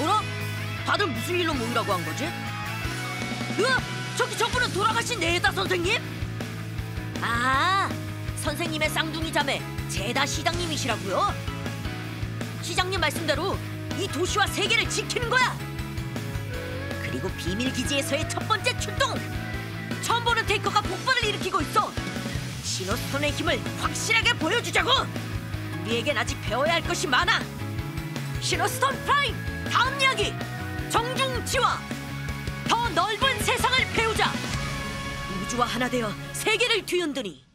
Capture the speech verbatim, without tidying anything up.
어라? 다들 무슨 일로 모이라고 한 거지? 으아! 저기 저분은 돌아가신 네다 선생님? 아, 선생님의 쌍둥이 자매 제다 시장님이시라고요? 시장님 말씀대로 이 도시와 세계를 지키는 거야! 그리고 비밀기지에서의 첫 번째 출동! 처음 보는 테이커가 폭발을 일으키고 있어! 시노스톤의 힘을 확실하게 보여주자고! 우리에겐 아직 배워야 할 것이 많아! 시노스톤 프라임! 다음 이야기! 정중지화! 더 넓은 세상을 배우자! 우주와 하나 되어 세계를 뒤흔드니